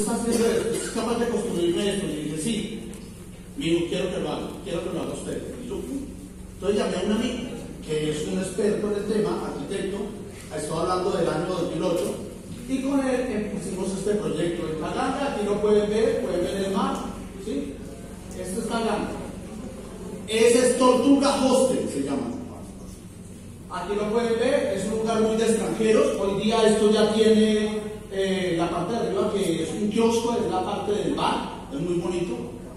está haciendo esto, es capaz de construirme esto. Y dije, sí, amigo, quiero que lo haga usted. Y yo, entonces llamé a un amigo que es un experto en el tema, arquitecto, estoy hablando del año 2008, y con él pusimos este proyecto en Taganga. Aquí lo pueden ver el mar, ¿sí? Esto es Taganga. Ese es Tortuga Hostel, se llama. Aquí lo pueden ver, es un lugar muy de extranjeros. Hoy día esto ya tiene la parte de arriba, que es un kiosco, es la parte del bar, es muy bonito.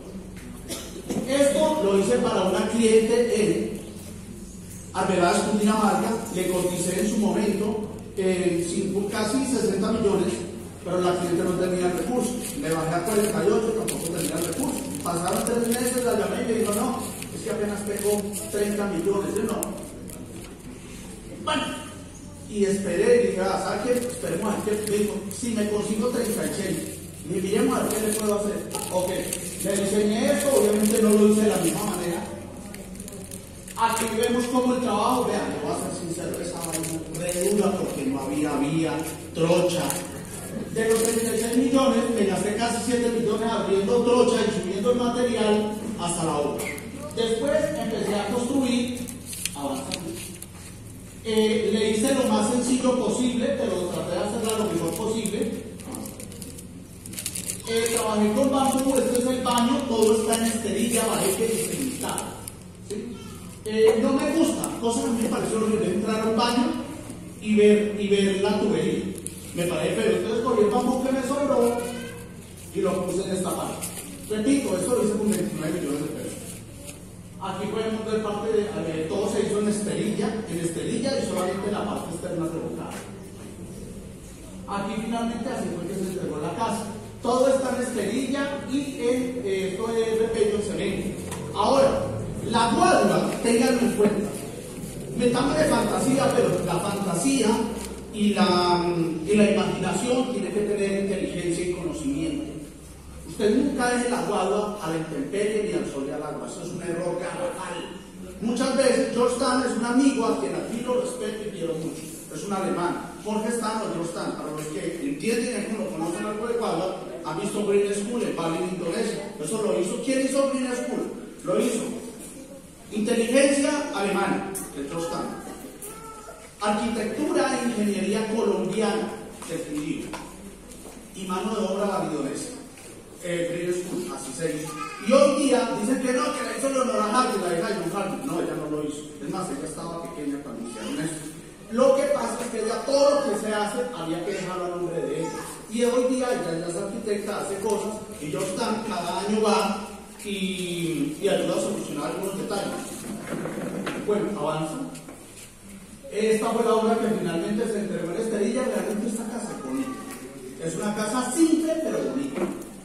Esto lo hice para una cliente en Arbeláez, Cundinamarca. Le coticé en su momento casi 60 millones, pero la cliente no tenía recursos. Le bajé a 48, tampoco tenía recursos. Pasaron 3 meses, la llamé y me dijo, no, es que apenas tengo 30 millones. Yo no. Bueno, y esperé, y dije, ¿sabes qué? Esperemos a ver qué. Me dijo, si me consigo 36, y miremos a ver qué le puedo hacer. Ok, le diseñé esto, obviamente no lo hice de la misma manera. Aquí vemos cómo el trabajo, vean, le voy a ser sincero, esa vaina re dura porque no había vía, trocha. De los 36 millones, me gasté casi 7 millones abriendo trocha y subiendo el material hasta la obra. Después empecé a construir, avanzando. Le hice lo más sencillo posible, pero traté de hacerla lo mejor posible. Trabajé con bambú, este es el baño, todo está en esterilla, barete y cementado. ¿Sí? No me gusta, cosa que me pareció horrible, entrar a un baño y ver la tubería. Me parece feo, entonces cogí el bambú que me sobró y lo puse en esta parte. Repito, esto lo hice con 29 millones de pesos. Aquí podemos ver parte de todo se hizo en esterilla y solamente la parte externa revocada. Aquí finalmente así fue que se entregó la casa. Todo está en esterilla y esto es repello en cemento. Ahora, la guadua, ténganlo en cuenta. Metamos de fantasía, pero la fantasía y la imaginación tiene que tener inteligencia y conocimiento. Usted nunca deje la guadua a la intemperie ni al sol y al agua. Eso es un error garrafal. Muchas veces, George Stan es un amigo a quien aquí lo respeto y quiero mucho. Es un alemán. Jorge Stan o George Stan, para los que entienden cómo conocen algo de guadua, han visto Green School en Bali, en Indonesia. Eso lo hizo. ¿Quién hizo Green School? Lo hizo inteligencia alemana, el George Stan. Arquitectura e ingeniería colombiana, definido. Y mano de obra babilonesia. Green School, así se hizo. Y hoy día dicen que no, que la hizo Leonora Hardy, la hija de John Hardy. No, ella no lo hizo. Es más, ella estaba pequeña cuando hicieron eso. Lo que pasa es que ella, todo lo que se hace, había que dejarlo a nombre de ella. Y hoy día ella es arquitecta, hace cosas, y George Stan cada año va y ayuda a solucionar algunos detalles. Bueno, avanza. Esta fue la obra que finalmente se entregó en esterilla. Realmente esta casa es bonita. Es una casa simple pero bonita.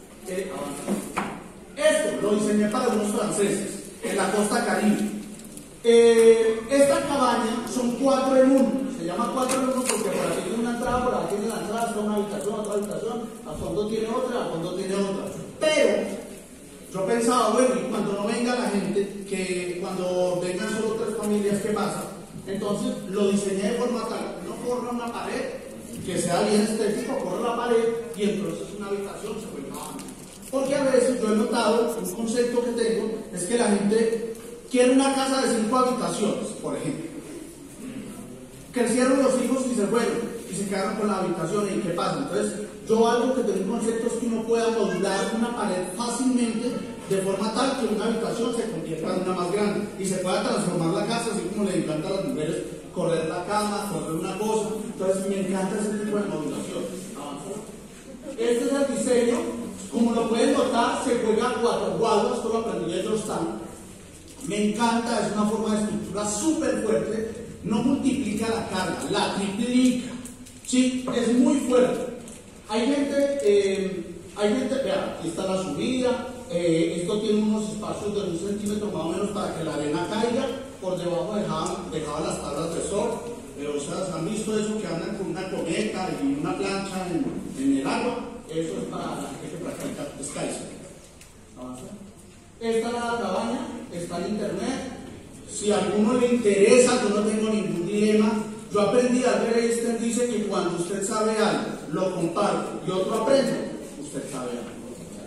Esto lo diseñé para unos franceses en la costa caribe. Esta cabaña son 4 en 1. Se llama 4 en 1 porque por aquí tiene una entrada, por aquí tiene la entrada, está una habitación, otra habitación, a fondo tiene otra, a fondo tiene otra. Pero yo pensaba, bueno, y cuando no venga la gente, que cuando vengan solo 3 familias, ¿qué pasa? Entonces lo diseñé de forma tal que no corra una pared, que sea bien estético, corre la pared y entonces una habitación se vuelve grande. Porque a veces yo he notado, un concepto que tengo, es que la gente quiere una casa de 5 habitaciones, por ejemplo. Crecieron los hijos y se fueron, y se quedaron con la habitación, ¿y qué pasa? Entonces, yo algo que tengo un concepto es que uno pueda modular una pared fácilmente, de forma tal que una habitación se convierta en una más grande, y se pueda transformar la casa, así como le encanta a las mujeres correr la cama, correr una cosa. Entonces, me encanta ese tipo de modulación. Este es el diseño. Como lo pueden notar, se juega 4 guaduas, esto lo aprendí de George Stan. Me encanta, es una forma de estructura súper fuerte, no multiplica la carga, la triplica. Sí, es muy fuerte. Hay gente, vean, aquí está la subida, esto tiene unos espacios de 1 centímetro más o menos para que la arena caiga, por debajo dejaban las tablas de surf. O sea, ¿han visto eso que andan con una cometa y una plancha en el agua? Eso es para la gente que practica skysurf. Esta es la cabaña, está en internet. Si a alguno le interesa, yo no tengo ningún dilema. Yo aprendí, Albert Einstein dice que cuando usted sabe algo, lo comparte y otro aprende, usted sabe.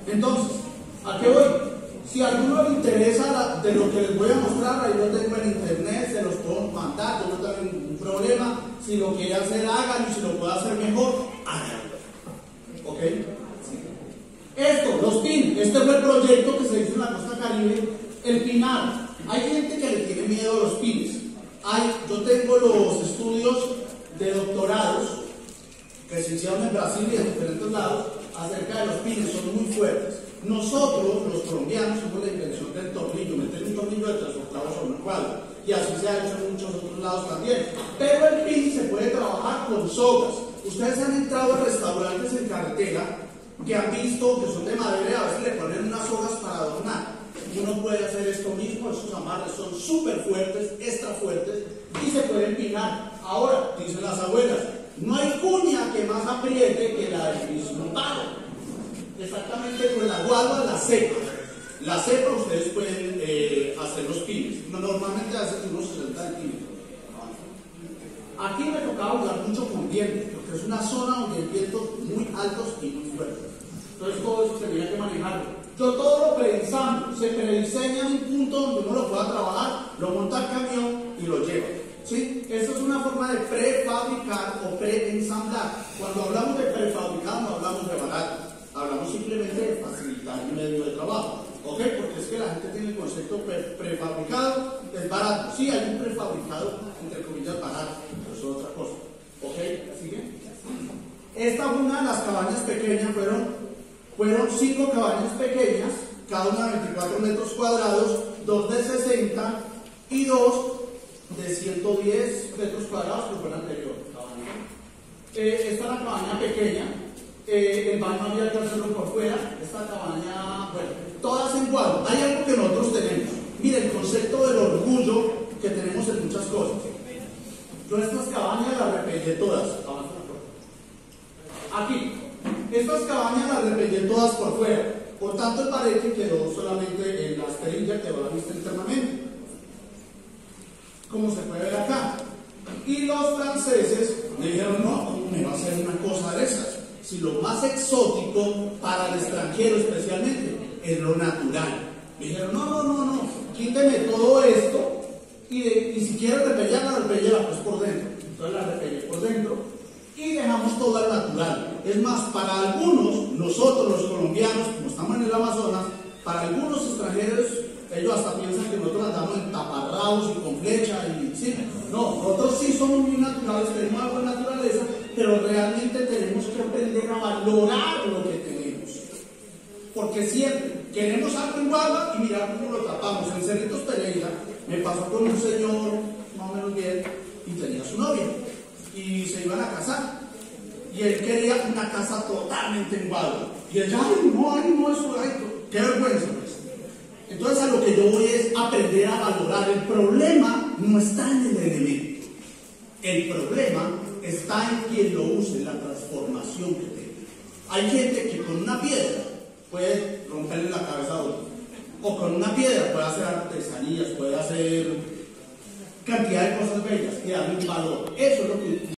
Entonces, ¿a qué voy? Si a alguno le interesa de lo que les voy a mostrar, ahí lo tengo en internet, se los puedo mandar, yo no tengo ningún problema. Si lo quiere hacer, háganlo, y si lo puede hacer mejor, háganlo. ¿Ok? Sí. Esto, los pins, este fue el proyecto que se hizo en la costa Caribe, el pinar. Hay gente que le tiene miedo a los pines. Yo tengo los estudios de doctorados que se hicieron en Brasil y en diferentes lados acerca de los pines, son muy fuertes. Nosotros, los colombianos, somos la invención del tornillo, meter un tornillo de 3 octavos sobre un cuadro, y así se ha hecho en muchos otros lados también. Pero el pin se puede trabajar con sogas. Ustedes han entrado a restaurantes en carretera que han visto que son de madera y a veces le ponen unas sogas para adornar. Uno puede hacer esto mismo, esos amarres son súper fuertes, extra fuertes, y se pueden pinar. Ahora, dicen las abuelas, no hay cuña que más apriete que la del mismo palo. Exactamente con la guadua, la cepa. La cepa ustedes pueden hacer los pines. Normalmente hacen unos 60 centímetros. Aquí me tocaba jugar mucho con viento, porque es una zona donde hay vientos muy altos y muy fuertes. Entonces todo eso tenía que manejarlo. Yo todo lo prediseño, se prediseña un punto donde uno lo pueda trabajar, lo monta al camión y lo lleva. ¿Sí? Esto es una forma de prefabricar o preensamblar. Cuando hablamos de prefabricar no hablamos de barato, hablamos simplemente de facilitar el medio de trabajo. ¿Ok? Porque es que la gente tiene el concepto prefabricado, es barato. Sí, hay un prefabricado, entre comillas, barato, pero eso es otra cosa. ¿Ok? ¿Sigue? Esta fue una de las cabañas pequeñas, fueron 5 cabañas pequeñas, cada una de 24 metros cuadrados, 2 de 60 y 2 de 110 metros cuadrados, que fue la anterior cabaña. Esta es la cabaña pequeña, el baño había que hacerlo por fuera, esta cabaña, bueno, todas en cuadro. Hay algo que nosotros tenemos, mire, el concepto del orgullo que tenemos en muchas cosas. Yo estas cabañas las repellé todas, aquí. Estas cabañas las repellé todas por fuera, por tanto el pareque quedó solamente en la esterilla, quedó la vista internamente, como se puede ver acá. Y los franceses me dijeron, no, ¿cómo me va a hacer una cosa de esas? Si lo más exótico para el extranjero especialmente es lo natural. Me dijeron, no, quíteme todo esto y si quiere repellarla, pues por dentro. Entonces la repellé por dentro y dejamos todo al natural. Es más, para algunos, nosotros los colombianos, como estamos en el Amazonas, para algunos extranjeros, ellos hasta piensan que nosotros andamos en taparrabos y con flecha y sí. No, nosotros sí somos muy naturales, tenemos algo de naturaleza, pero realmente tenemos que aprender a valorar lo que tenemos. Porque siempre queremos algo en Guadua y mirar cómo lo tapamos. En Cerritos Pereira me pasó con un señor más o menos bien y tenía su novia y se iban a casar y él quería una casa totalmente en Guadua y ella, ay no, eso, qué vergüenza pues. Entonces a lo que yo voy es aprender a valorar. El problema no está en el elemento, el problema está en quien lo use, en la transformación que tenga. Hay gente que con una piedra puede romperle la cabeza a otro, o con una piedra puede hacer artesanías, puede hacer cantidad de cosas bellas y darle un valor. Eso es lo que